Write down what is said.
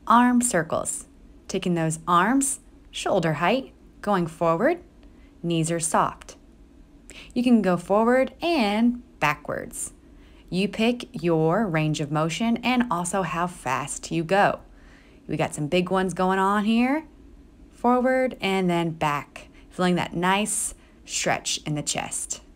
arm circles. Taking those arms, shoulder height, going forward, knees are soft. You can go forward and backwards. You pick your range of motion and also how fast you go. We got some big ones going on here. Forward and then back, feeling that nice stretch in the chest.